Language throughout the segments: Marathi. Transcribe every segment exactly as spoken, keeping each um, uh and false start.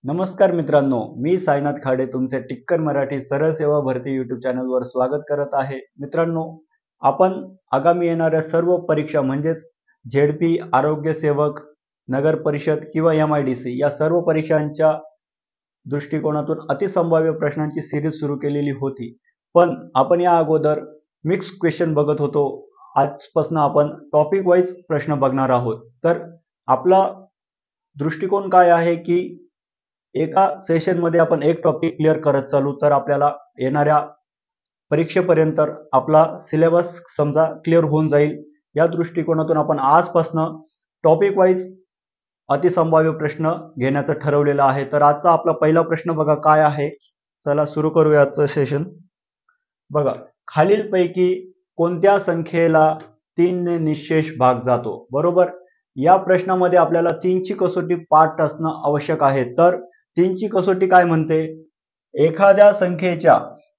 नमस्कार मित्रांनो, मी साईनाथ खाडे तुमचे टिक्कर मराठी सरळ सेवा भरती यूट्यूब चॅनलवर स्वागत करत आहे. मित्रांनो, आपण आगामी येणाऱ्या सर्व परीक्षा म्हणजेच झेडपी, आरोग्य सेवक, नगर परिषद किंवा एम आय डी सी या सर्व परीक्षांच्या दृष्टिकोनातून अतिसंभाव्य प्रश्नांची सिरीज सुरू केलेली होती. पण आपण या अगोदर मिक्स क्वेश्चन बघत होतो. आजपासून आपण टॉपिक वाईज प्रश्न बघणार आहोत. तर आपला दृष्टिकोन काय आहे की एका सेशन मध्ये आपण एक टॉपिक क्लिअर करत चालू, तर आपल्याला येणाऱ्या परीक्षेपर्यंत आपला सिलेबस समजा क्लिअर होऊन जाईल. या दृष्टिकोनातून आपण आजपासून टॉपिक वाईज अतिसंभाव्य प्रश्न घेण्याचं ठरवलेलं आहे. तर आजचा आपला पहिला प्रश्न बघा काय आहे. चला सुरू करूया आजचं सेशन. बघा, खालीलपैकी कोणत्या संख्येला तीन ने निशेष भाग जातो? बरोबर, या प्रश्नामध्ये आपल्याला तीनची कसोटी पाठ असणं आवश्यक आहे. तर तीनची कसोटी काय म्हणते? एखाद्या संख्येच्या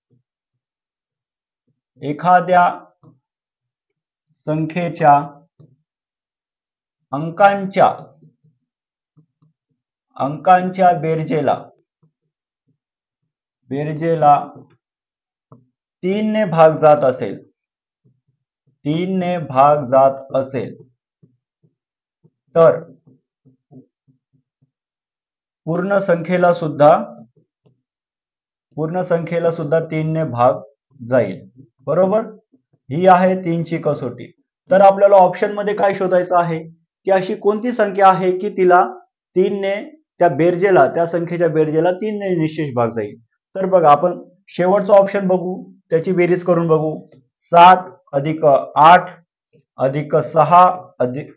एखाद्या संख्येच्या अंकांच्या अंकांच्या बेरजेला बेरजेला तीन ने भाग जात असेल तीन ने भाग जात असेल तर पूर्ण संख्येला सुद्धा पूर्ण संख्येला सुद्धा तीन ने भाग जाईल. बरोबर, ही आहे तीनची कसोटी. तर आपल्याला ऑप्शन मध्ये काय शोधायचं आहे की अशी कोणती संख्या आहे की तिला तीन ने त्या बेरजेला त्या संख्येच्या बेरजेला तीन ने निशेष भाग जाईल. तर बघा, आपण शेवटचा ऑप्शन बघू, त्याची बेरीज करून बघू. सात अधिक आठ अधिक सहा अधिक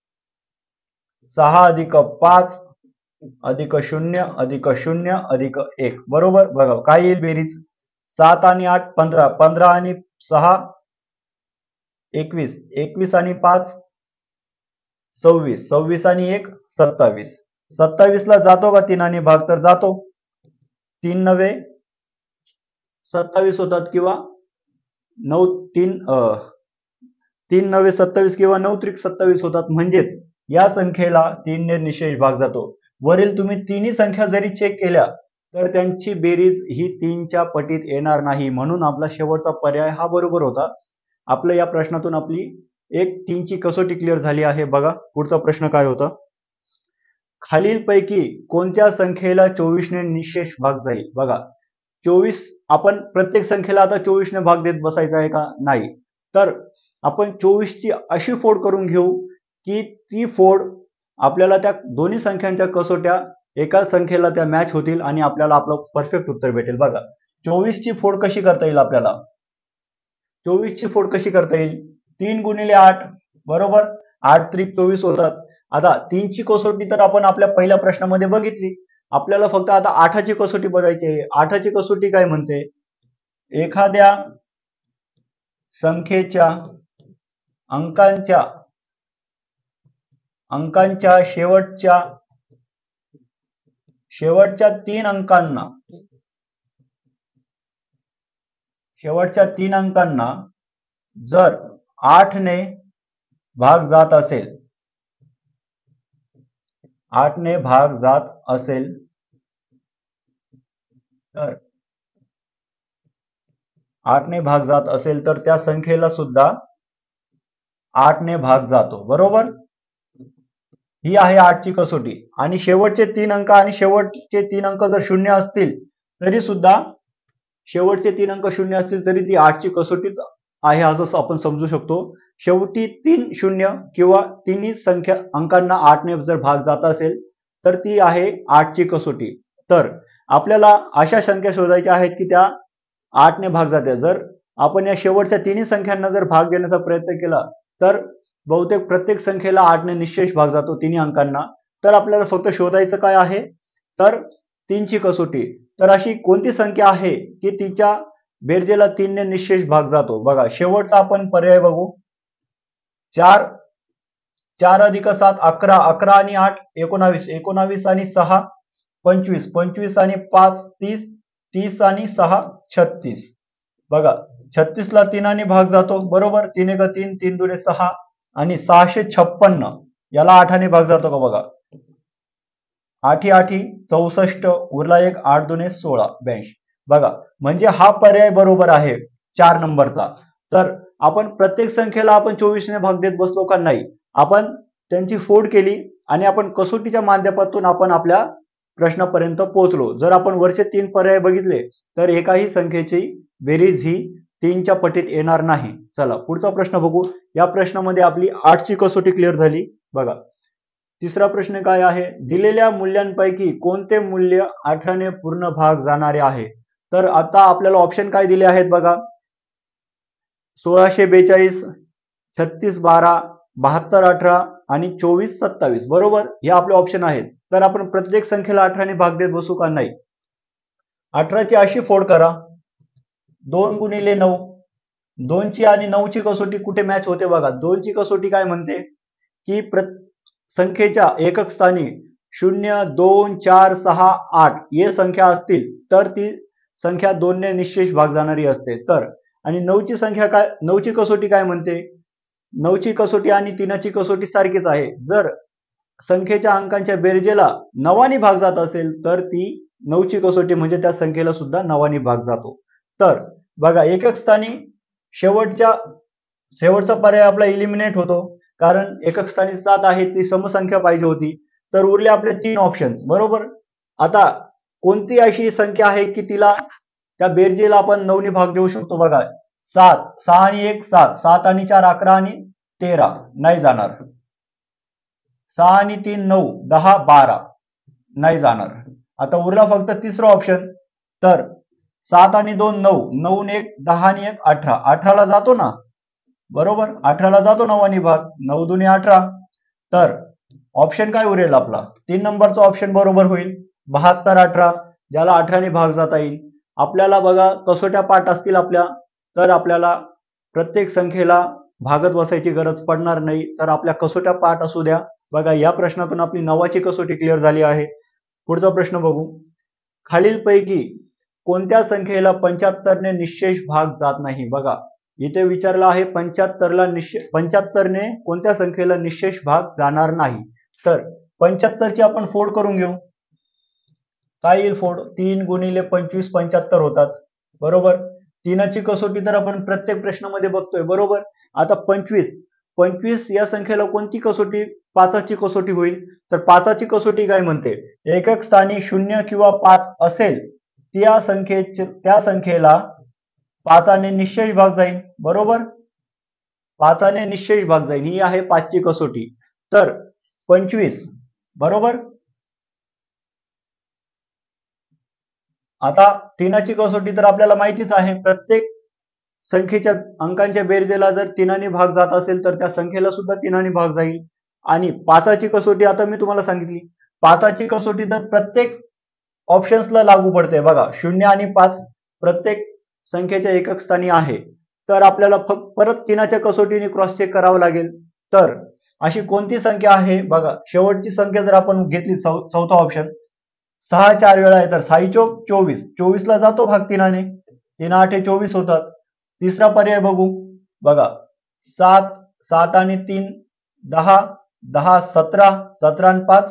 सहा अधिक पाच अधिक शून्य अधिक शून्य अधिक एक. बरोबर, बघा काय येईल बेरीज. सात आणि आठ पंधरा, पंधरा आणि सहा एकवीस, एकवीस आणि पाच सव्वीस, सव्वीस आणि एक सत्तावीस. सत्तावीस ला जातो का तीन आणि भाग? तर जातो. तीन नव्हे सत्तावीस होतात किंवा नऊ तीन तीन नव्हे सत्तावीस किंवा नऊ त्रिक सत्तावीस होतात. म्हणजेच या संख्येला तीन ने निशेष भाग जातो. वरील तुम्ही तिन्ही संख्या जरी चेक केल्या तर त्यांची बेरीज ही तीनच्या पटीत येणार नाही. म्हणून आपला शेवटचा पर्याय हा बरोबर होता. आपल्या या प्रश्नातून आपली एक तीनची कसोटी क्लिअर झाली आहे. बघा पुढचा प्रश्न काय होता. खालीलपैकी कोणत्या संख्येला चोवीस ने निशेष भाग जाईल? बघा, चोवीस आपण प्रत्येक संख्येला आता चोवीस ने भाग देत बसायचा आहे का? नाही. तर आपण चोवीस ची अशी फोड करून घेऊ की ती फोड आपल्याला त्या दोन्ही संख्यांच्या कसोट्या एका संख्येला त्या मॅच होतील आणि आपल्याला आपलं परफेक्ट उत्तर भेटेल. बघा, चोवीस ची फोड कशी करता येईल आपल्याला? चोवीस ची फोड कशी करता येईल? तीन गुणिले आठ. बरोबर, आठ त्रिक चोवीस होतात. आता तीनची कसोटी तर आपण आपल्या पहिल्या प्रश्नामध्ये बघितली. आपल्याला फक्त आता आठाची कसोटी बघायची आहे. आठाची कसोटी काय म्हणते? एखाद्या संख्येच्या अंकांच्या अंकांच्या शेवटच्या शेवटच्या तीन अंकांना शेवटच्या तीन अंकांना जर आठ ने भाग जात असेल आठ ने भाग जात असेल तर आठ ने भाग जात असेल तर त्या संख्येला सुद्धा आठ ने भाग जातो. बरोबर, ही आहे आठची कसोटी. आणि शेवटचे तीन अंक आणि शेवटचे तीन अंक जर शून्य असतील तरी सुद्धा शेवटचे तीन अंक शून्य असतील तरी ती आठची कसोटीच आहे असं आपण समजू शकतो. शेवटी तीन शून्य किंवा तिन्ही संख्या अंकांना आठ ने जर भाग जात असेल तर ती आहे आठची कसोटी. तर आपल्याला अशा संख्या शोधायच्या आहेत की त्या आठ ने भाग जाते. जर आपण या शेवटच्या तिन्ही संख्यांना जर भाग देण्याचा प्रयत्न केला तर बहुतेक प्रत्येक संख्येला आठ ने निशेष भाग जातो तिन्ही अंकांना. तर आपल्याला फक्त शोधायचं काय आहे? तर तीनची कसोटी. तर अशी कोणती संख्या आहे की तिच्या बेरजेला तीन ने निशेष भाग जातो? बघा, शेवटचा आपण पर्याय बघू. चार चार अधिक सात अकरा, अकरा आणि आठ एकोणावीस, एकोणावीस आणि सहा पंचवीस, पंचवीस आणि पाच तीस, तीस आणि सहा छत्तीस. बघा, छत्तीस ला तीनाने भाग जातो. बरोबर, तीन एक तीन, तीन दुने सहा आणि सहाशे छप्पन्न याला आठाने भाग जातो का? बघा, आठी आठी चौसष्ट, उरला एक, आठ दोने सोळा, ब्याऐंशी. बघा म्हणजे हा पर्याय बरोबर आहे चार नंबरचा. तर आपण प्रत्येक संख्येला आपण चोवीसने भाग देत बसलो का नाही, आपण त्यांची फोड केली आणि आपण कसोटीच्या माध्यमातून आपण आपल्या प्रश्नापर्यंत पोहोचलो. जर आपण वरचे तीन पर्याय बघितले तर एकाही संख्येची बेरीज ही तीनच्या पटीत येणार नाही. चला पुढचा प्रश्न बघू. या प्रश्नामध्ये आपली आठची कसोटी क्लिअर झाली. बघा तिसरा प्रश्न काय आहे, दिलेल्या मूल्यांपैकी कोणते मूल्य अठराने पूर्ण भाग जाणारे आहे. तर आता आपल्याला ऑप्शन काय दिले आहेत बघा, सोळाशे बेचाळीस, छत्तीस बारा, बहात्तर अठरा आणि चोवीस सत्तावीस. बरोबर, हे आपले ऑप्शन आहेत. तर आपण प्रत्येक संख्येला अठराने भाग देत बसू का नाही. अठराची अशी फोड करा, दोन गुणिले नऊ. दोनची आणि नऊची कसोटी कुठे मॅच होते बघा. दोनची कसोटी काय म्हणते की संख्येच्या एकक स्थानी शून्य, दोन, चार, सहा, आठ ये संख्या असतील तर ती संख्या दोनने निश्चेष भाग जाणारी असते. तर आणि नऊची संख्या काय, नऊची कसोटी काय म्हणते, नऊची कसोटी आणि तीनाची कसोटी सारखीच आहे. जर संख्येच्या अंकांच्या बेरजेला नवानी भाग जात असेल तर ती नऊची कसोटी म्हणजे त्या संख्येला सुद्धा नवानी भाग जातो. तर बघा एकक स्थानी शेवटच्या शेवटचा पर्याय आपला इलिमिनेट होतो, कारण एकक स्थानी सात आहे, ती समसंख्या पाहिजे होती. तर उरले आपले तीन ऑप्शन्स. बरोबर, आता कोणती अशी संख्या आहे की तिला त्या बेरजेला आपण नऊनी भाग देऊ शकतो. बघा सात, सहा आणि एक सात, सात आणि चार अकरा आणि तेरा, नाही जाणार. सहा आणि तीन नऊ, दहा, बारा, नाही जाणार. आता उरला फक्त तिसरा ऑप्शन. तर सात आणि दोन नऊ, नऊ आणि एक दहा आणि एक अठरा, अठराला जातो ना. बरोबर, अठराला जातो नवानी भाग, नऊ दुने अठरा. तर ऑप्शन काय उरेल आपला, तीन नंबरचा ऑप्शन बरोबर होईल, बहात्तर अठरा, ज्याला अठराने भाग जाता येईल. आपल्याला बघा कसोट्या पाठ असतील आपल्या, तर आपल्याला प्रत्येक संख्येला भागत बसायची गरज पडणार नाही. तर आपल्या कसोट्या पाठ असू द्या. बघा या प्रश्नातून आपली नवाची कसोटी क्लिअर झाली आहे. पुढचा प्रश्न बघू. खालीलपैकी कोणत्या संख्येला पंच्याहत्तरने निश्चेष भाग जात नाही. बघा इथे विचारलं आहे पंच्याहत्तरला निश्चय पंच्याहत्तरने कोणत्या संख्येला निश्चेष भाग जाणार नाही. तर पंच्याहत्तरची आपण फोड करून घेऊ. काय येईल फोड, तीन गुणिले पंचवीस पंच्याहत्तर होतात. बरोबर, तीनाची कसोटी तर आपण प्रत्येक प्रश्नामध्ये बघतोय. बरोबर, आता पंचवीस पंचवीस या संख्येला कोणती कसोटी, पाचाची कसोटी होईल. तर पाचाची कसोटी काय म्हणते, एकक स्थानी शून्य किंवा पाच असेल त्या संख्येचे त्या संख्येला पाचाने निश्चेष भाग जाईल. बरोबर, पाचाने निश्चेष भाग जाईल, ही आहे पाचची कसोटी. तर पंचवीस. बरोबर, आता तीनाची कसोटी तर आपल्याला माहितीच आहे, प्रत्येक संख्येच्या अंकांच्या बेरजेला जर तीनाने भाग जात असेल तर त्या संख्येला सुद्धा तीनाने भाग जाईल. आणि पाचाची कसोटी आता मी तुम्हाला सांगितली, पाचाची कसोटी तर प्रत्येक ऑप्शन्सला लागू पडते. बघा शून्य आणि पाच प्रत्येक संख्येच्या एकक स्थानी आहे. तर आपल्याला फक्त परत तीनाच्या कसोटीने क्रॉस चेक करावं लागेल. तर अशी कोणती संख्या आहे, बघा शेवटची संख्या जर आपण घेतली, चौथा ऑप्शन, सहा चार वेळा आहे तर साई चोक चोवीस, चोवीस ला जातो भाग तीनाने, तीन आठे चोवीस होतात. तिसरा पर्याय बघू. बघा सात, सात आणि तीन दहा, दहा सतरा, सतरा आणि पाच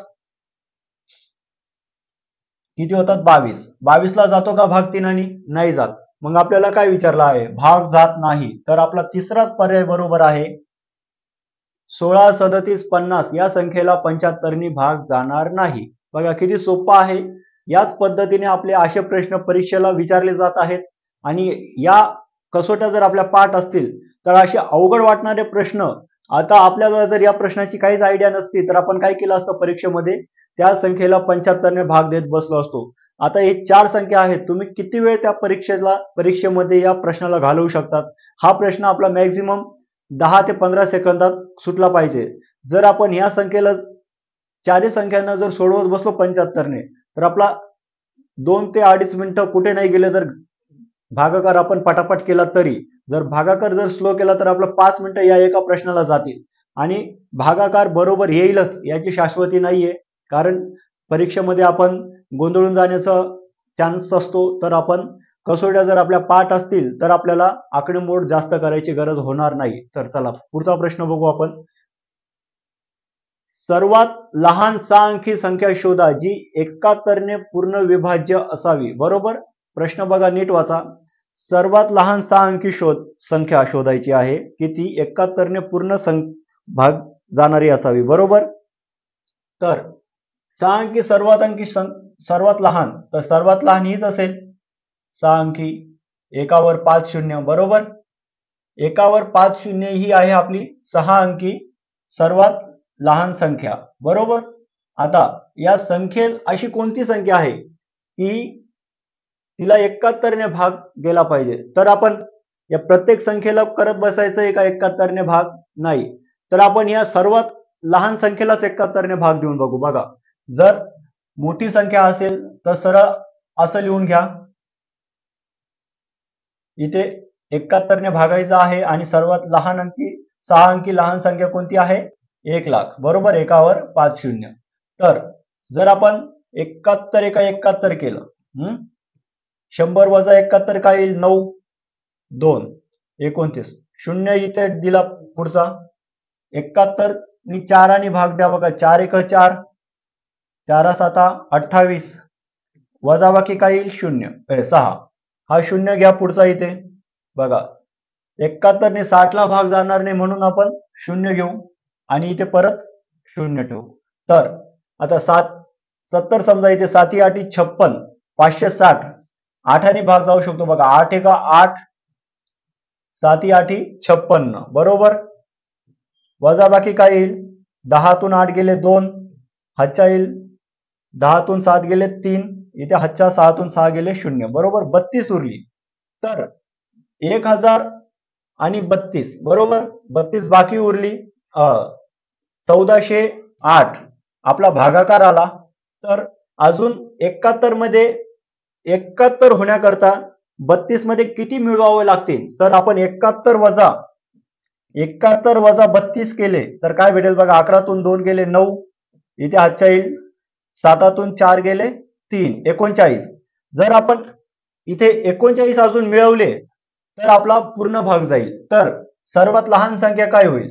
किती होतात, बावीस. बावीस ला जातो का भाग तीनाने, नाही जात. मग आपल्याला काय विचारलं आहे, भाग जात नाही. तर आपला तिसराच पर्याय बरोबर आहे, सोळा, सदतीस, पन्नास या संख्येला पंच्याहत्तरनी भाग जाणार नाही. बघा किती सोपं आहे. याच पद्धतीने आपले असे प्रश्न परीक्षेला विचारले जात आहेत. आणि या कसोट्या जर आपल्या पाठ असतील तर असे अवघड वाटणारे प्रश्न, आता आपल्याला जर या प्रश्नाची काहीच आयडिया नसती तर आपण काय केलं असतं, परीक्षेमध्ये त्या संख्येला पंच्याहत्तरने भाग देत बसलो असतो. आता हे चार संख्या आहेत, तुम्ही किती वेळ त्या परीक्षेला परीक्षेमध्ये या प्रश्नाला घालवू शकतात. हा प्रश्न आपला मॅक्झिमम दहा ते पंधरा सेकंदात सुटला पाहिजे. जर आपण या संख्येला चारही संख्यांना जर सोडवत बसलो पंच्याहत्तरने तर आपला दोन ते अडीच मिनिटं कुठे नाही गेले. जर भागाकार आपण पटापट केला तरी, जर भागाकार जर स्लो केला तर आपलं पाच मिनिटं या एका प्रश्नाला जातील. आणि भागाकार बरोबर येईलच याची शाश्वती नाहीये, कारण परीक्षेमध्ये आपण गोंधळून जाण्याचा चान्स असतो. तर आपण कसोट्या जर आपल्या पाठ असतील तर आपल्याला आकडेमोड जास्त करायची गरज होणार नाही. तर चला पुढचा प्रश्न बघू आपण. सर्वात लहान सहा अंकी संख्या शोधा जी एकाहत्तरने पूर्ण विभाज्य असावी. बरोबर. प्रश्न बघा नीट वाचा. सर्वात लहान सहा अंकी शोध संख्या शोधायची आहे की ती एकाहत्तरने पूर्ण भाग जाणारी असावी. बरोबर. तर सहा अंकी सर्वात अंकी सर्वात लहान, तर सर्वात लहान हीच असेल सहा अंकी. एकावर पाच शून्य. बरोबर. एकावर पाच शून्य ही आहे आपली सहा अंकी सर्वात लहान संख्या. बरोबर. आता या संख्येत अशी कोणती संख्या आहे की तिला एकाहत्तरने भाग गेला पाहिजे. तर आपण या प्रत्येक संख्येला करत बसायचं का एकाहत्तरने भाग? नाही. तर आपण या सर्वात लहान संख्येलाच एकाहत्तरने भाग देऊन बघू. बघा, जर मोठी संख्या असेल तर सरळ असं लिहून घ्या, इथे एकाहत्तरने भागायचं आहे आणि सर्वात लहान अंकी सहा अंकी लहान संख्या कोणती आहे? एक लाख. बरोबर. एकावर पाच शून्य. तर जर आपण एकाहत्तर एका एकाहत्तर केलं, हम्म शंभर वजा एकाहत्तर काय येईल? नऊ. दोन एकोणतीस. शून्य इथे दिला पुढचा. एकाहत्तर चार आणि भाग द्या. बघा, चार एक चार, चार साता अठ्ठावीस. वजा बाकी काय येईल? शून्य. सहा. हा शून्य घ्या पुढचा इथे. बघा, एकाहत्तर ने साठ ला भाग जाणार नाही म्हणून आपण शून्य घेऊ आणि इथे परत शून्य ठेवू. तर आता सात सत्तर समजा, इथे साती आठी छप्पन, पाचशे साठ. आठाने भाग जाऊ शकतो. बघा, आठ एका आठ, साती आठी छप्पन्न. बरोबर. वजा बाकी काय येईल? दहातून आठ गेले दोन, हातच्या येईल. दहातून सात गेले तीन, इथे हातच्या सहातून सहा गेले शून्य. बरोबर. बत्तीस उरली. तर एक हजार आणि बत्तीस. बरोबर. बत्तीस बाकी उरली. चौदाशे आठ आपला भागाकार आला. तर अजून एकाहत्तर मध्ये एकाहत्तर होण्याकरता बत्तीस मध्ये किती मिळवावे लागतील? तर आपण एकाहत्तर वजा एकाहत्तर वजा बत्तीस केले तर काय भेटेल? बघा, अकरातून दोन गेले नऊ, इथे हातच्या येईल. सातातून चार गेले तीन, एकोणचाळीस. जर आपण इथे एकोणचाळीस अजून मिळवले तर आपला पूर्ण भाग जाईल. तर सर्वात लहान संख्या काय होईल?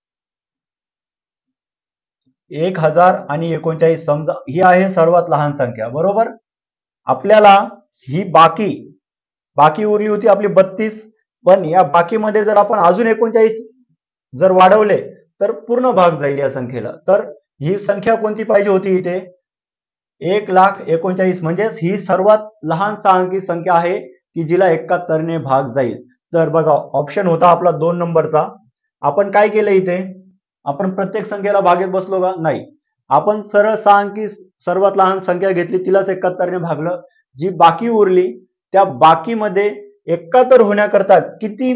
एक हजार आणि एकोणचाळीस. समजा ही आहे सर्वात लहान संख्या. बरोबर. आपल्याला ही बाकी बाकी उरली होती आपली बत्तीस, पण या बाकीमध्ये जर आपण अजून एकोणचाळीस जर वाढवले तर पूर्ण भाग जाईल या संख्येला. तर ही संख्या कोणती पाहिजे होती? इथे एक लाख एकोणचाळीस. म्हणजेच ही सर्वात लहान सहा अंकी संख्या आहे की जिला एकाहत्तरने भाग जाईल. तर बघा, ऑप्शन होता आपला दोन नंबरचा. आपण काय केलं? इथे आपण प्रत्येक संख्येला भागेत बसलो का? नाही. आपण सरळ सहा अंकी सर्वात लहान संख्या घेतली, तिलाच एकाहत्तरने भागलं. जी बाकी उरली त्या बाकीमध्ये एकाहत्तर होण्याकरता किती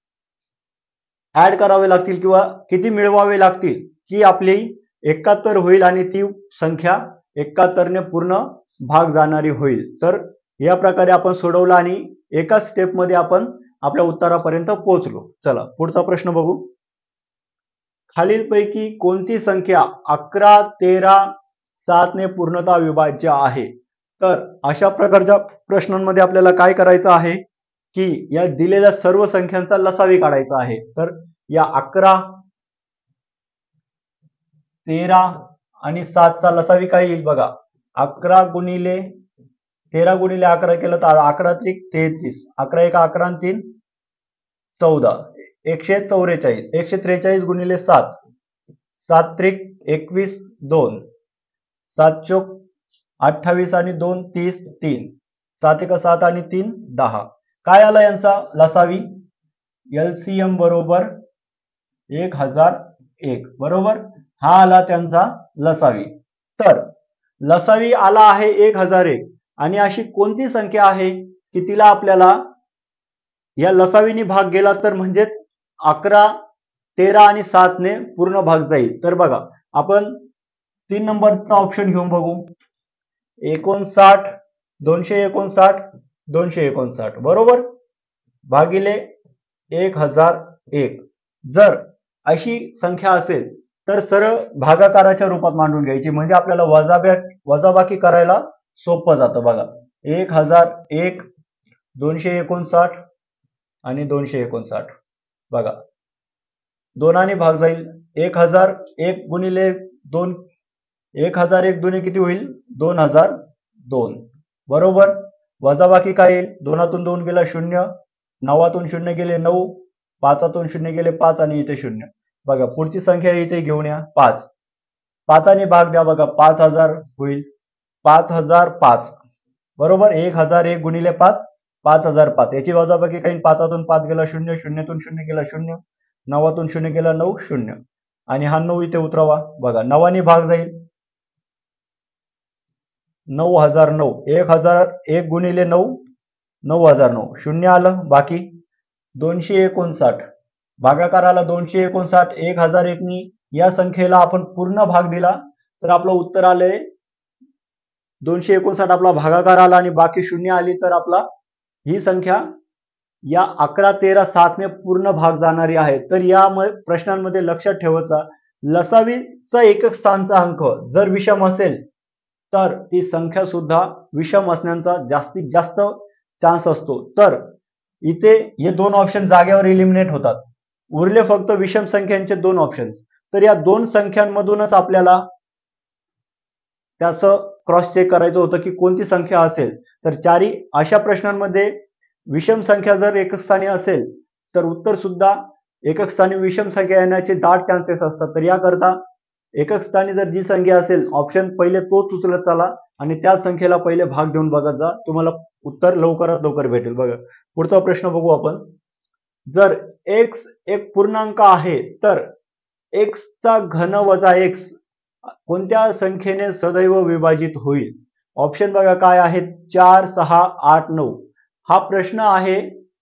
ऍड करावे लागतील किंवा किती मिळवावे लागतील की आपली एकाहत्तर होईल आणि ती संख्या एकाहत्तरने पूर्ण भाग जाणारी होईल. तर या प्रकारे आपण सोडवलं आणि एका स्टेप मध्ये आपण आपल्या उत्तरापर्यंत पोहोचलो. चला पुढचा प्रश्न बघू. खालीलपैकी कोणती संख्या अकरा, तेरा, सात ने पूर्णतः विभाज्य आहे? तर अशा प्रकारच्या प्रश्नांमध्ये आपल्याला काय करायचं आहे की या दिलेल्या सर्व संख्यांचा लसावी काढायचा आहे. तर या अकरा, तेरा आणि सातचा लसावी काय येईल? बघा, अकरा गुणिले तेरा गुणिले अकरा केलं तर अकरा त्रिक तेहतीस, अकरा एक अकरा तीन चौदा, एकशे चौवेचाळीस. एकशे त्रेचाळीस गुणिले सात, सात त्रिक एकवीस, दोन, सात चोक अठ्ठावीस आणि दोन तीस, तीन, सात एक सात आणि तीन दहा. काय आला यांचा लसावी? एलसीएम बरोबर एक हजार एक. बरोबर. हा आला त्यांचा लसावी. तर लसावी आला आहे एक हजार एक आणि अशी कोणती संख्या आहे की तिला आपल्याला या लसावीने भाग गेला तर म्हणजेच अकरा, तेरा आणि सात ने पूर्ण भाग जाईल? तर बघा, आपण तीन नंबरचा ऑप्शन घेऊन बघू. एकोणसाठ, दोनशे एकोणसाठ, दोनशे एकोणसाठ. बरोबर. भागिले एक हजार एक. जर अशी संख्या असेल तर सरळ भागाकाराच्या रूपात मांडून घ्यायची, म्हणजे आपल्याला वजाबा वजाबाकी करायला सोपं जातं. बघा, एक हजार एक, दोनशे एकोणसाठ आणि दोनशे एकोणसाठ. बघा, दोनाने भाग जाईल. एक हजार एक गुणिले दोन एक हजार एक दोन्ही किती होईल दोन हजार दोन बरोबर. वजाबाकी काय येईल दोनातून दोन गेला शून्य, नवातून शून्य गेले नऊ, पाचातून शून्य गेले पाच आणि इथे शून्य. बघा पुढची संख्या इथे घेऊन या पाच. पाचाने भाग द्या बघा पाच हजार होईल पाच हजार पाच बरोबर. एक हजार एक गुणिले पाच पाच हजार पाच. याची वजाबाकी काही पाचातून पाच गेला शून्य, शून्यातून शून्य गेला शून्य, नवातून शून्य गेला नऊ शून्य आणि हा नऊ इथे उतरवा. बघा नवाने भाग जाईल नऊ हजार नऊ. एक हजार एक गुणिले नऊ नऊ हजार नऊ. शून्य आलं बाकी दोनशे एकोणसाठ. भागाकार आला दोनशे एकोणसाठ. एक हजार एकनी या संख्येला आपण पूर्ण भाग दिला तर आपलं उत्तर आलंय दोनशे एकोणसाठ. आपला भागाकार आला आणि बाकी शून्य आली तर आपला ही संख्या या अकरा तेरा सातने पूर्ण भाग जाणारी आहे. तर या प्रश्नांमध्ये लक्षात ठेवायचा लसावीचा एकक स्थानचा अंक जर विषम असेल तर ती संख्या सुद्धा विषम असण्याचा जास्तीत जास्त चान्स असतो. तर इथे हे दोन ऑप्शन जागेवर इलिमिनेट होतात. उरले फक्त विषम संख्यांचे दोन ऑप्शन. तर या दोन संख्यांमधूनच आपल्याला त्याचं क्रॉस चेक करायचं होतं की कोणती संख्या असेल. तर चारी अशा प्रश्नांमध्ये विषम संख्या जर एकक स्थानी असेल तर उत्तर सुद्धा एकक स्थानी विषम संख्या येण्याचे दाट चान्सेस असतात. तर याकरता एकक स्थानी जर जी संख्या असेल ऑप्शन पहिले तोच उचलत चला आणि त्या संख्येला पहिले भाग देऊन बघत जा. तुम्हाला उत्तर लवकरात लवकर भेटेल. बघा पुढचा प्रश्न बघू आपण. जर एक्स एक पूर्णांक आहे तर एक्स चा घन वजा एक्स कोणत्या संख्येने सदैव विभाजित होईल. ऑप्शन बघा काय आहेत चार सहा आठ नऊ. हा प्रश्न आहे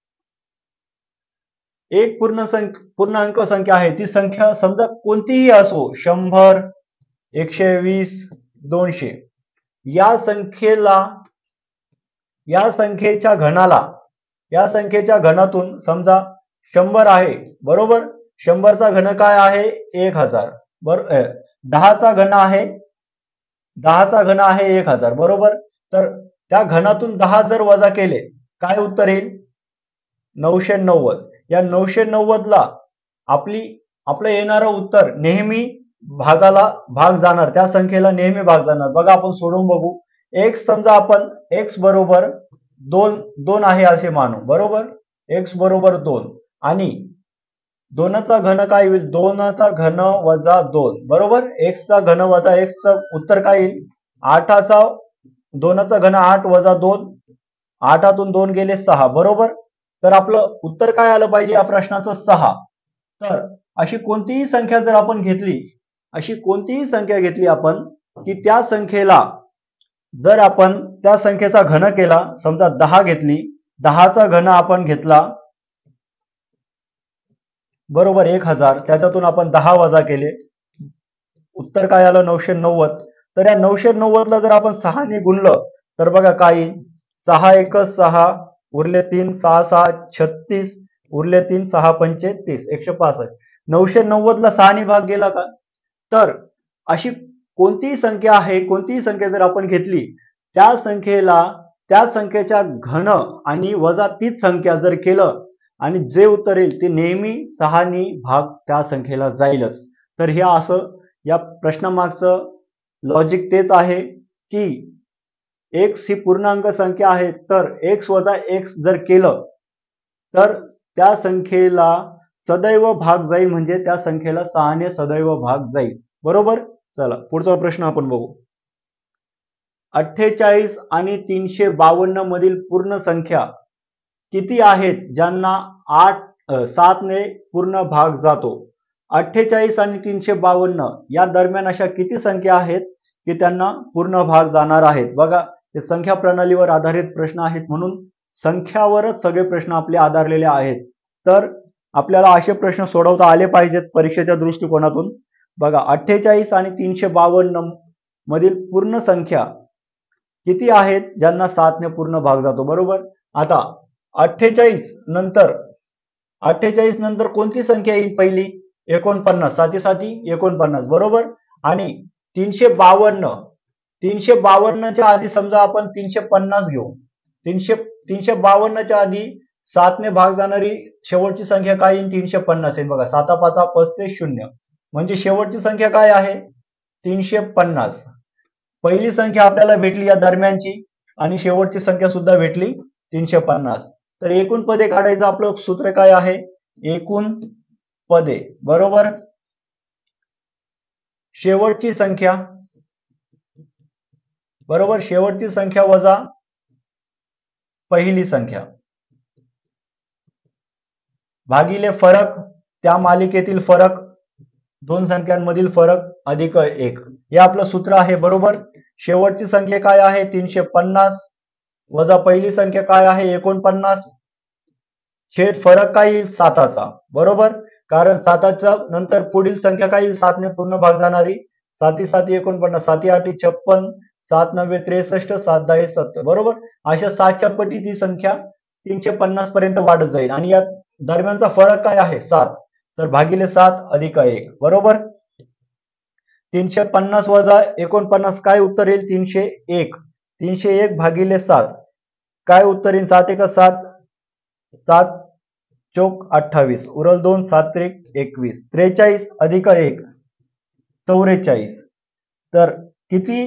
एक पूर्ण संख्या पूर्णांक संख्या आहे ती संख्या समजा कोणतीही असो शंभर एकशे वीस दोनशे या संख्येला या संख्येच्या घनाला या संख्येच्या घनातून समजा शंभर आहे बरोबर. शंभरचा घन काय आहे एक हजार बरोबर. दहाचा घन आहे दहाचा घन आहे एक हजार बरोबर. तर त्या घनातून दहा जर वजा केले काय उत्तर येईल नऊशे नव्वद. या नऊशे नव्वद ला आपली आपलं येणारं उत्तर नेहमी भागाला भाग जाणार त्या संख्येला नेहमी भाग जाणार. बघा आपण सोडून बघू. एक्स समजा आपण एक्स बरोबर दोन दोन आहे असे मानू बरोबर. एक्स बरोबर दोन आणि दोनचा घन काय होईल दोनचा घन वजा दोन बरोबर. एक्सचा घन वजा एक्सचं उत्तर काय येईल आठाचा दोनचा घन आठ वजा दोन आठातून दोन गेले सहा बरोबर. तर आपलं उत्तर काय आलं पाहिजे या प्रश्नाचं सहा. तर अशी कोणतीही संख्या जर आपण घेतली अशी कोणतीही संख्या घेतली आपण की त्या संख्येला जर आपण त्या संख्येचा घन केला समजा दहा घेतली दहाचा घन आपण घेतला बरोबर एक हजार. त्याच्यातून आपण दहा वजा केले उत्तर काय आलं नऊशे नव्वद. तर या नऊशे नव्वद ला जर आपण सहाने गुणलं तर बघा काय सहा एक सहा उरले तीन सहा सहा छत्तीस उरले तीन सहा पंचे तीस एकशे पासष्ट. नऊशे नव्वद ला सहाने भाग गेला का. तर अशी कोणतीही संख्या आहे कोणतीही संख्या जर आपण घेतली त्या संख्येला त्या संख्येच्या घन आणि वजा तीच संख्या जर केलं आणि जे उत्तर येईल ते नेहमी सहानी भाग त्या संख्येला जाईलच. तर हे असं या प्रश्नामागचं लॉजिक तेच आहे की एक्स ही पूर्णांक संख्या आहे तर एक्स वजा एक्स जर केलं तर त्या संख्येला सदैव भाग जाईल म्हणजे त्या संख्येला सहाने सदैव भाग जाईल बरोबर. चला पुढचा प्रश्न आपण बघू. अठ्ठेचाळीस आणि तीनशे बावन्न मधील पूर्ण संख्या किती आहेत ज्यांना आठ सात ने पूर्ण भाग जातो. अठ्ठेचाळीस आणि तीनशे बावन्न या दरम्यान अशा किती संख्या आहेत की त्यांना पूर्ण भाग जाणार आहेत. बघा हे संख्या प्रणालीवर आधारित प्रश्न आहेत म्हणून संख्यावरच सगळे प्रश्न आपले आधारलेले आहेत. तर आपल्याला असे प्रश्न सोडवता आले पाहिजेत परीक्षेच्या दृष्टिकोनातून. बघा अठ्ठेचाळीस आणि तीनशे बावन्न मधील पूर्ण संख्या किती आहेत ज्यांना सात ने पूर्ण भाग जातो बरोबर. आता अठ्ठेचाळीस नंतर अठ्ठेचाळीस नंतर कोणती संख्या येईल पहिली एकोणपन्नास. साती साती एकोणपन्नास बरोबर. आणि तीनशे बावन्न तीनशे बावन्नच्या आधी समजा आपण तीनशे पन्नास घेऊ. तीनशे तीनशे बावन्नच्या आधी सात ने भाग जाणारी शेवटची संख्या काय येईल तीनशे पन्नास येईल. बघा साता पाचा पस्तीस शून्य म्हणजे शेवटची संख्या काय आहे तीनशे पन्नास. पहिली संख्या आपल्याला भेटली या दरम्यानची आणि शेवटची संख्या सुद्धा भेटली तीनशे पन्नास. तर एकूण पदे काढायचं आपलं सूत्र काय आहे? एकूण पदे बरोबर शेवटची संख्या बरोबर शेवटची संख्या वजा पहिली संख्या भागिले फरक, त्या मालिकेतील फरक, दोन संख्यांमधील फरक अधिक एक. हे आपलं सूत्र आहे बरोबर. शेवटची संख्या काय आहे? तीनशे पन्नास वजा पहिली संख्या काय आहे? एकोणपन्नास. छेद फरक काय येईल? साताचा बरोबर. कारण साताच्या नंतर पुढील संख्या काय येईल? सातने पूर्ण भाग जाणारी. साती साती एकोणपन्नास, साती आठी छप्पन, सात नव्वे त्रेसष्ट, सात दहा सत्तर बरोबर. अशा सातच्या पटीत ही संख्या तीनशे पन्नास पर्यंत वाढत जाईल आणि या दरम्यानचा फरक काय आहे? सात. तर भागिले सात अधिक एक बरोबर. तीनशे पन्नास वजा एकोणपन्नास काय उत्तर येईल? तीनशे एक. तीनशे एक भागिले सात काय उत्तर येईल? सात एक सात, सात चौक अठ्ठावीस, उरल दोन, सात त्रिक एकवीस, त्रेचाळीस अधिक एक चौवेचाळीस. तर किती?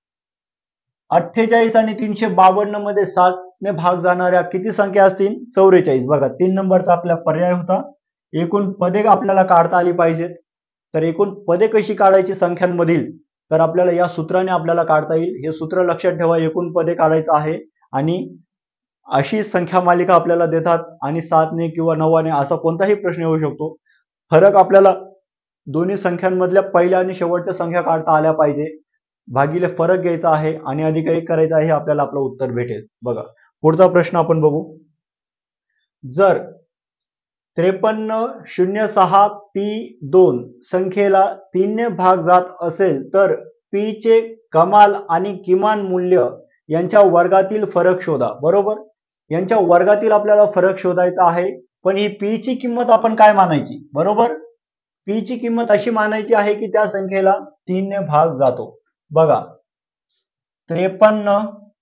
अठ्ठेचाळीस आणि तीनशे बावन्न मध्ये सात ने भाग जाणाऱ्या किती संख्या असतील? चौवेचाळीस. बघा तीन नंबरचा आपला पर्याय होता. एकूण पदे आपल्याला काढता आली पाहिजेत. तर एकूण पदे कशी काढायची संख्यांमधील? तर आपल्याला या सूत्राने आपल्याला काढता येईल. हे सूत्र लक्षात ठेवा. एकूण पदे काढायचं आहे आणि अशी संख्या मालिका आपल्याला देतात आणि सातने किंवा नवाने असा कोणताही प्रश्न येऊ शकतो. फरक आपल्याला दोन्ही संख्यांमधल्या पहिल्या आणि शेवटच्या संख्या काढता आल्या पाहिजे. भागिले फरक घ्यायचा आहे आणि अधिक एक करायचा आहे. आपल्याला आपलं उत्तर भेटेल. बघा पुढचा प्रश्न आपण बघू. जर त्रेपन्न शून्य सहा पी दोन संख्येला तीनने भाग जात असेल तर पी चे कमाल आणि किमान मूल्य यांच्या वर्गातील फरक शोधा बरोबर. यांच्या वर्गातील आपल्याला फरक शोधायचा आहे. पण ही पी ची किंमत आपण काय मानायची बरोबर. पी ची किंमत अशी मानायची आहे की त्या संख्येला तीन ने भाग जातो. बघा त्रेपन्न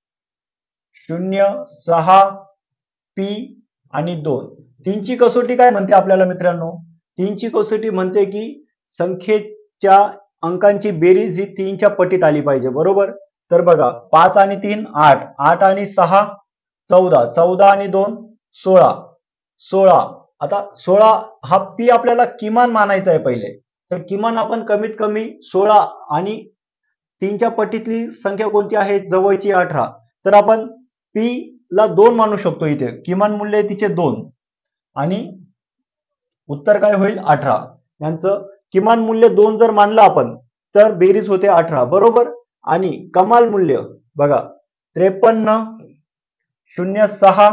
शून्य सहा पी आणि दोन. तीनची कसोटी काय म्हणते आपल्याला मित्रांनो? तीनची कसोटी म्हणते की संख्येच्या अंकांची बेरीज ही तीनच्या पटीत आली पाहिजे बरोबर. तर बघा पाच आणि तीन आठ, आठ आणि सहा चौदा, चौदा आणि दोन सोळा, सोळा. आता सोळा हा पी आपल्याला किमान मानायचा आहे पहिले. तर किमान आपण कमीत कमी सोळा आणि तीनच्या पटीतली संख्या कोणती आहे? जवळची अठरा. तर आपण पी ला दोन मानू शकतो. इथे किमान मूल्य तिचे दोन आणि उत्तर काय होईल? अठरा. यांचं किमान मूल्य दोन जर मानलं आपण तर बेरीज होते अठरा बरोबर. आणि कमाल मूल्य बघा त्रेपन्न शून्य सहा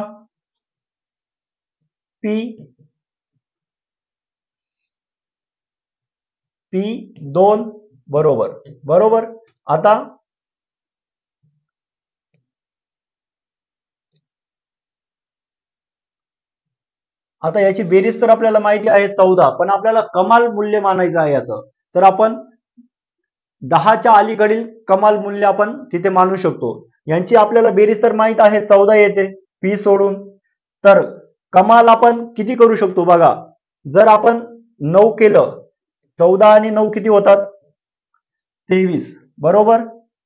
पी पी दोन बरोबर बरोबर. आता आता याची बेरीज तर आपल्याला माहिती आहे चौदा, पण आपल्याला कमाल मूल्य मानायचं आहे याचं. तर आपण दहाच्या अलीकडील कमाल मूल्य आपण तिथे मानू शकतो. यांची आपल्याला बेरीज तर माहित आहे चौदा येते पी सोडून. तर कमाल आपण किती करू शकतो? बघा जर आपण नऊ केलं, चौदा आणि नऊ किती होतात? तेवीस बरोबर.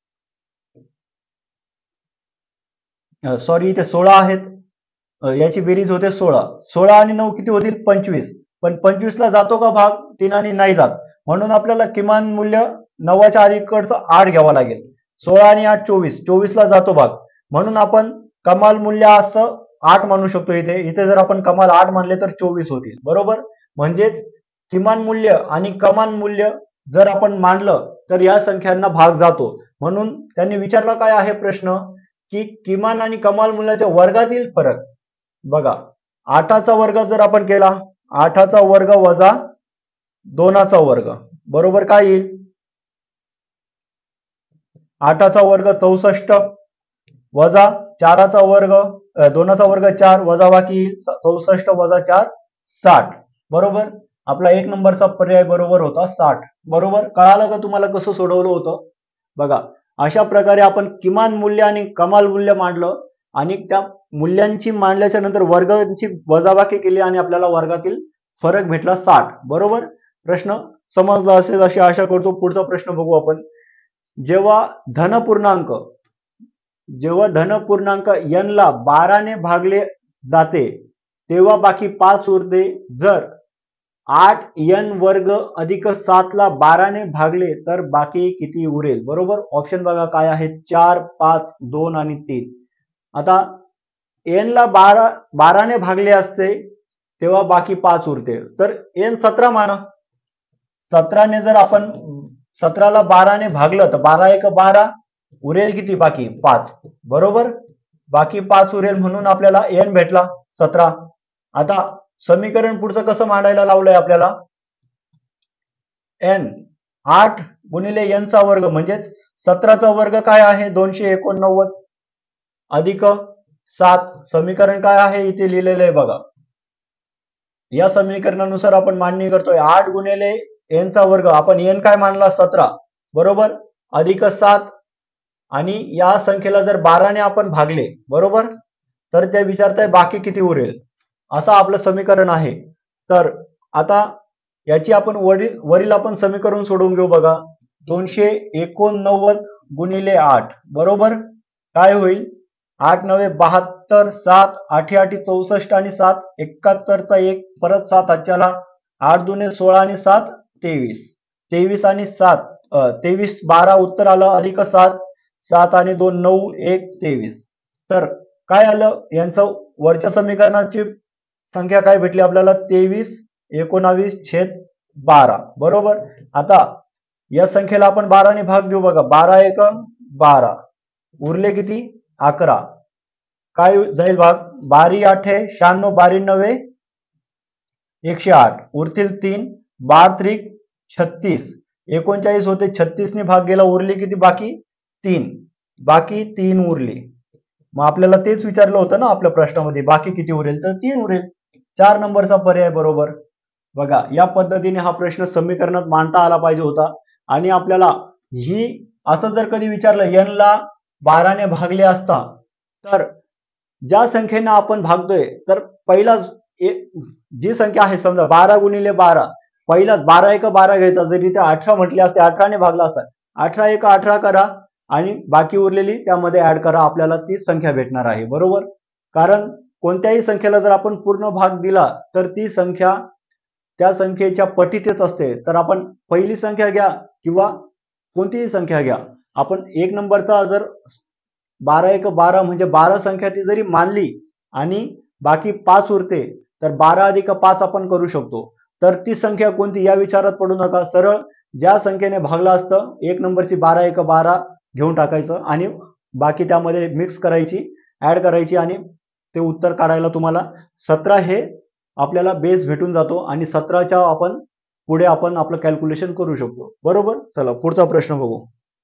सॉरी इथे सोळा आहेत. याची बेरीज होते सोळा. सोळा आणि नऊ किती होतील? पंचवीस. पण पंचवीस ला जातो का भाग? तीन आणि नाही जात. म्हणून आपल्याला किमान मूल्य नवाच्या अलीकडचं आठ घ्यावं लागेल. सोळा आणि आठ चोवीस, चोवीस ला जातो भाग. म्हणून आपण कमाल मूल्य असं आठ मानू शकतो. इथे इथे जर आपण कमाल आठ मानले तर चोवीस होतील बरोबर. म्हणजेच किमान मूल्य आणि कमाल मूल्य जर आपण मानलं तर या संख्यांना भाग जातो. म्हणून त्यांनी विचारला काय आहे प्रश्न की किमान आणि कमाल मूल्याच्या वर्गातील फरक. बघा आठाचा वर्ग जर आपण केला, आठाचा वर्ग वजा दोनाचा वर्ग बरोबर काय येईल? आठाचा वर्ग चौसष्ट वजा चाराचा वर्ग, दोनाचा वर्ग चार वजा बाकी येईल चौसष्ट वजा चार साठ बरोबर. आपला एक नंबरचा पर्याय बरोबर होता साठ बरोबर. कळालं का तुम्हाला कसं सोडवलं होतं? बघा अशा प्रकारे आपण किमान मूल्य आणि कमाल मूल्य मांडलं आणि त्या मूल्यांची मांडल्याच्या नंतर वर्गाची वजाबाकी केली आणि आपल्याला वर्गातील फरक भेटला साठ बरोबर. प्रश्न समजलं असेल अशी आशा करतो. पुढचा प्रश्न बघू आपण. जेव्हा धनपूर्णांक जेव्हा धनपूर्णांक n ला बारा ने भागले जाते तेव्हा बाकी पाच उरते. जर आठ n वर्ग अधिक सात ला बारा ने भागले तर बाकी किती उरेल? बरोबर. ऑप्शन बघा काय आहेत, चार, पाच, दोन आणि तीन. आता n ला बारा बारा ने भागले असते तेव्हा बाकी पाच उरते, तर n सतरा माना. सतरा ने जर आपण सतराला बारा ने भागलं तर बारा एक बारा, उरेल किती? बाकी पाच. बरोबर. बाकी पाच उरेल म्हणून आपल्याला n भेटला सतरा. आता समीकरण पुढचं कसं मांडायला लावलंय आपल्याला? n आठ गुणिले n चा वर्ग म्हणजेच सतराचा वर्ग काय आहे? दोनशे एकोणनव्वद अधिक सात. समीकरण काय आहे इथे लिहिलेलं आहे बघा. या समीकरणानुसार आपण मांडणी करतोय. आठ गुणिले n चा वर्ग, आपण n काय मानला? सतरा. बरोबर. अधिक सात आणि या संख्येला जर बारा ने आपण भागले, बरोबर, तर ते विचारताय बाकी किती उरेल, असं आपलं समीकरण आहे. तर आता याची आपण वरील वरील आपण समीकरण सोडवून घेऊ बघा. दोनशे एकोणनव्वद गुणिले आठ, बरोबर, काय होईल? आठ नवे बहात्तर, सात आठी आठी चौसष्ट आणि सात एकाहत्तरचा एक, परत सात हातच्याला, आठ दुने सोळा आणि सात तेवीस. तेवीस आणि सात तेवीस बारा उत्तर आलं, अधिक सात, सात आणि दोन नऊ, एक तेवीस. तर काय आलं? यांचं वरच्या समीकरणाची संख्या काय भेटली आपल्याला? तेवीस एकोणावीस छेद बारा. बरोबर. आता या संख्येला आपण बाराने भाग देऊ बघा. बारा एक बारा, उरले किती? अकरा. काय जाईल भाग? बारी आठे शहाण्णव, बारी नवे एकशे आठ, उरतील तीन. बार त्रिक छत्तीस, एकोणचाळीस होते, छत्तीस ने भाग गेला, उरले किती? बाकी तीन. बाकी तीन उरले. मग आपल्याला तेच विचारलं होतं ना आपल्या प्रश्नामध्ये, बाकी किती उरेल? तर तीन उरेल. चार नंबरचा पर्याय बरोबर. बघा, या पद्धतीने हा प्रश्न समीकरणात मांडता आला पाहिजे होता. आणि आपल्याला ही असं जर कधी विचारलं n ला बाराने भागले असता, तर ज्या संख्येने आपण भागतोय तर पहिला जी संख्या आहे, समजा बारा गुणिले बारा, पहिलाच बारा एक बारा घ्यायचा. जरी ते अठरा म्हटले असते, अठराने भागला असता, अठरा एक अठरा करा आणि बाकी उरलेली त्यामध्ये ऍड करा, आपल्याला तीच संख्या भेटणार आहे. बरोबर. कारण कोणत्याही संख्येला जर आपण पूर्ण भाग दिला तर ती संख्या त्या संख्येच्या पटीतच असते. तर आपण पहिली संख्या घ्या किंवा कोणतीही संख्या घ्या, आपण एक नंबरचा जर बारा एक बारा म्हणजे बारा संख्या ती जरी मानली आणि बाकी पाच उरते, तर बारा अधिक पाच आपण करू शकतो. तर ती संख्या कोणती या विचारात पडू नका. सरळ ज्या संख्येने भागला असतं एक नंबरची बारा एक बारा घेऊन टाकायचं आणि बाकी त्यामध्ये मिक्स करायची, ऍड करायची आणि ते उत्तर काढायला तुम्हाला सतरा हे आपल्याला बेस भेटून जातो आणि सतराच्या आपण पुढे आपण आपलं कॅल्क्युलेशन करू शकतो. बरोबर. चला पुढचा प्रश्न बघू.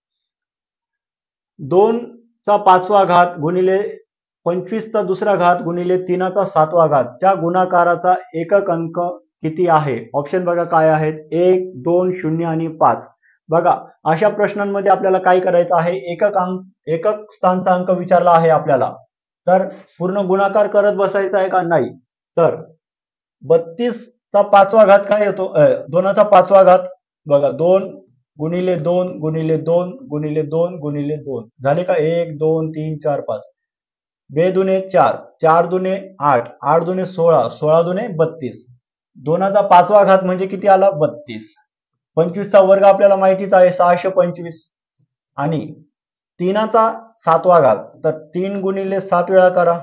दोन चा पाचवा घात गुणिले पंचवीसचा दुसरा घात गुणिले तीनाचा सातवा घात च्या गुणाकाराचा एकक अंक किती आहे? ऑप्शन बघा काय आहेत, एक, दोन, शून्य आणि पाच. बघा, अशा प्रश्नांमध्ये आपल्याला काय करायचं आहे, एकक अंक एकक स्थानचा अंक विचारला आहे आपल्याला, तर पूर्ण गुणाकार करत बसायचा आहे का? नाही. तर बत्तीस चा पाचवा घात काय येतो? दोनाचा पाचवा घात बघा, दोन गुणिले दोन गुणिले दोन गुणिले दोन गुणिले दोन झाले का? एक, दोन, तीन, चार, पाच. बे दुने चार, चार दुने आठ, आठ दुने सोळा, सोळा दुने बत्तीस. दोनाचा पाचवा घात म्हणजे किती आला? बत्तीस. पंचवीसचा वर्ग आपल्याला माहितीच आहे, सहाशे पंचवीस. आणि तीनाचा सातवा घात, तर तीन गुणिले सात वेळा करा.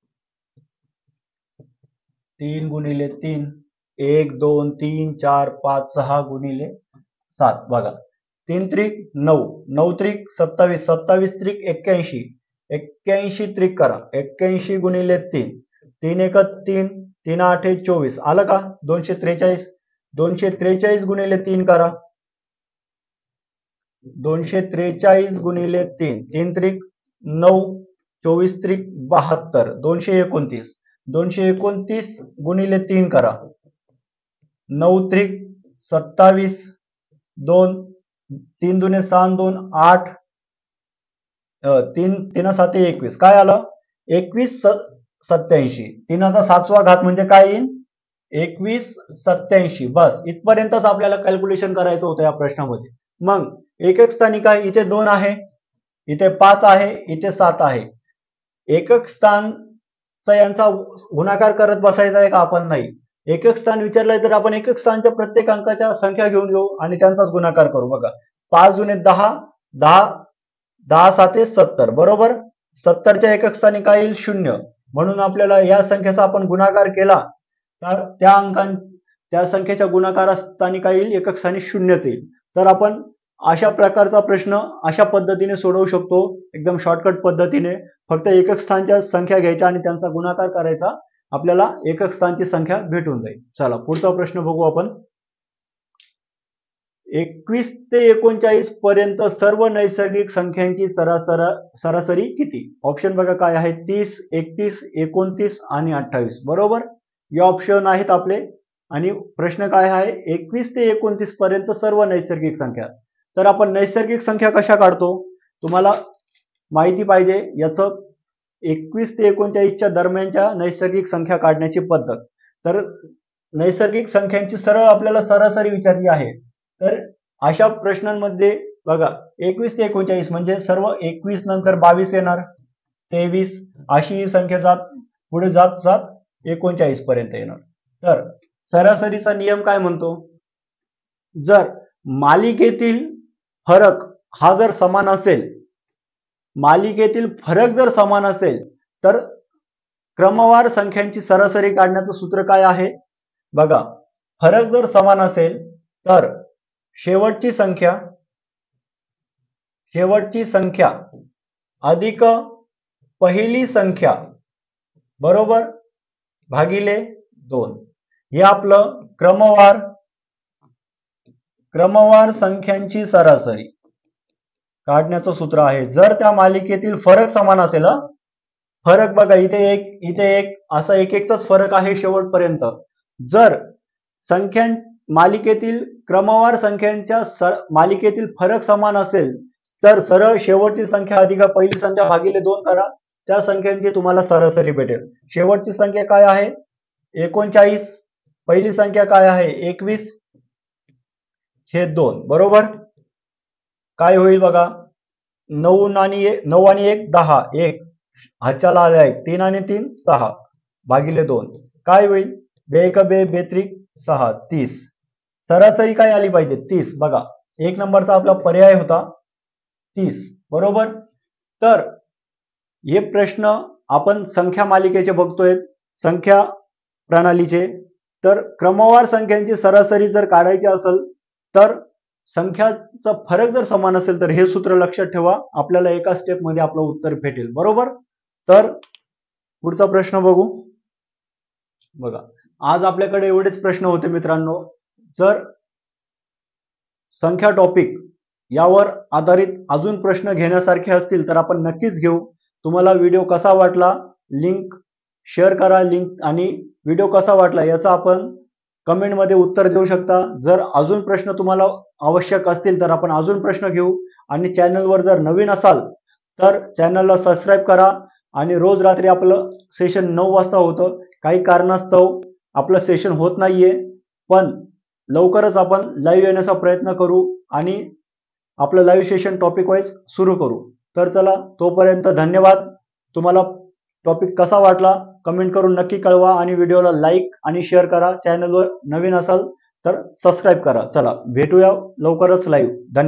तीन गुणिले तीन, एक, दोन, तीन, चार, पाच, सहा गुणिले सात. बघा, तीन त्रिक नऊ, नऊ त्रिक सत्तावीस, सत्तावीस त्रिक एक्क्याऐंशी, एक्क्याऐंशी त्रिक करा, एक्क्याऐंशी गुणिले तीन, तीन एक तीन, तीन आठ चोवीस. आलं का? दोनशे त्रेचाळीस. दोनशे त्रेचाळीस गुणिले तीन करा, दोनशे त्रेचाळीस गुणिले तीन, तीन त्रिक नऊ, चोवीस त्रिक बहात्तर, दोनशे एकोणतीस. दोनशे एकोणतीस गुणिले तीन करा, नऊ त्रिक सत्तावीस, दोन, तीन दुने सहा, दोन आठ, तीन तीन सात एकवीस. काय आलं? एकवीस सत्याऐंशी. तीनाचा सातवा घात म्हणजे काय येईल? एकवीस सत्याऐंशी, बस इथपर्यंतच आपल्याला कॅल्क्युलेशन करायचं होतं या प्रश्नामध्ये. मग एकक स्थानी काय, इथे दोन आहे, इथे पाच आहे, इथे सात आहे. एकक स्थानचा यांचा गुणाकार करत बसायचा आहे का आपण? नाही. एकक स्थान विचारलंय तर आपण एकक स्थानच्या प्रत्येक अंकाच्या संख्या घेऊन घेऊ आणि त्यांचाच गुणाकार करू. बघा, पाच जुने दहा, दहा दहा साते सत्तर, बरोबर. सत्तरच्या एकक स्थानी काय येईल? शून्य. म्हणून आपल्याला या संख्येचा आपण गुणाकार केला तर त्या अंकां त्या संख्येच्या गुणाकारास्थानी काय येईल? एकक स्थानी शून्यच येईल. तर आपण अशा प्रकारचा प्रश्न अशा पद्धतीने सोडवू शकतो, एकदम शॉर्टकट पद्धतीने. फक्त एकक स्थानच्या संख्या घ्यायच्या आणि त्यांचा गुणाकार करायचा, आपल्याला एकक स्थानची संख्या भेटून जाईल. चला पुढचा प्रश्न बघू आपण. एकवीस ते एकोणचाळीस पर्यंत सर्व नैसर्गिक संख्यांची सरासर सरासरी किती? ऑप्शन बघा काय आहे? तीस, एकतीस, एकोणतीस आणि अठ्ठावीस, बरोबर. हे ऑप्शन आहेत आपले. आणि प्रश्न काय आहे? एकवीस ते एकोणतीस पर्यंत सर्व नैसर्गिक संख्या. तर आपण नैसर्गिक संख्या कशा काढतो तुम्हाला माहिती पाहिजे. याचं एकवीस ते एकोणचाळीसच्या दरम्यानच्या नैसर्गिक संख्या काढण्याची पद्धत. तर नैसर्गिक संख्यांची सरळ आपल्याला सरासरी विचारली आहे. तर अशा प्रश्नांमध्ये बघा, एकवीस ते एकोणचाळीस म्हणजे सर्व एकवीस नंतर बावीस येणार, तेवीस अशी ही संख्या जात पुढे जात जात एकोणचाळीस पर्यंत येणार. तर सरासरीचा नियम काय म्हणतो? जर मालिकेतील फरक हा जर समान असेल, मालिकेतील फरक जर समान असेल तर क्रमवार संख्यांची सरासरी काढण्याचं सूत्र काय आहे? बघा, फरक जर समान असेल तर शेवटची संख्या शेवटची संख्या अधिक पहिली संख्या बरोबर भागिले दोन, हे आपलं क्रमवार क्रमवार संख्यांची सरासरी काढण्याचं सूत्र आहे. जर त्या मालिकेतील फरक समान असेल, फरक बघा इथे एक इथे एक असा एक एकचाच फरक आहे शेवटपर्यंत. जर संख्या मालिकेतील क्रमवार संख्यांच्या सर मालिकेतील फरक समान असेल तर सरळ शेवटची संख्या अधिक पहिली संख्या भागिले दोन करा, त्या संख्यांची तुम्हाला सरासरी भेटेल. शेवटची संख्या काय आहे? एकोणचाळीस. पहिली संख्या काय आहे? एकवीस छेद दोन, बरोबर. काय होईल बघा, नऊ आणि एक नऊ आणि एक दहा, एक हातच्याला आला एक, तीन आणि तीन सहा भागिले दोन काय होईल? बे एक बे बेत्रिक सहा, तीस. सरासरी काय आली पाहिजे? तीस. बघा, एक नंबरचा आपला पर्याय होता तीस, बरोबर. तर हे प्रश्न आपण संख्या मालिकेचे बघतोय, संख्या प्रणालीचे. तर क्रमवार संख्यांची सरासरी जर काढायची असेल तर संख्याचा फरक जर समान असेल तर हे सूत्र लक्षात ठेवा, आपल्याला एका स्टेप मध्ये आपलं उत्तर भेटेल, बरोबर. तर पुढचा प्रश्न बघू. बघा, आज आपल्याकडे एवढेच प्रश्न होते मित्रांनो. जर संख्या टॉपिक यावर आधारित अजून प्रश्न घेण्यासारखे असतील तर आपण नक्कीच घेऊ. तुम्हाला व्हिडिओ कसा वाटला लिंक शेअर करा, लिंक आणि व्हिडिओ कसा वाटला याचं आपण कमेंट मध्ये उत्तर देऊ शकता. जर अजून प्रश्न तुम्हाला आवश्यक असतील तर आपण अजून प्रश्न घेऊ. आणि चॅनलवर जर नवीन असाल तर चॅनलला सबस्क्राईब करा. आणि रोज रात्री आपलं सेशन नऊ वाजता होतं. काही कारणास्तव आपलं सेशन होत नाहीये, पण लवकरच आपण लाईव्ह येण्याचा प्रयत्न करू आणि आपलं लाईव्ह सेशन टॉपिक वाईज सुरू करू. तर चला, तोपर्यंत धन्यवाद. तुम्हाला टॉपिक कसा वाटला कमेंट करून नक्की कळवा आणि व्हिडिओला लाईक आणि शेअर करा. चॅनलवर नवीन असाल तर सबस्क्राईब करा. चला, भेटूया लवकरच लाईव्ह. धन्यवाद.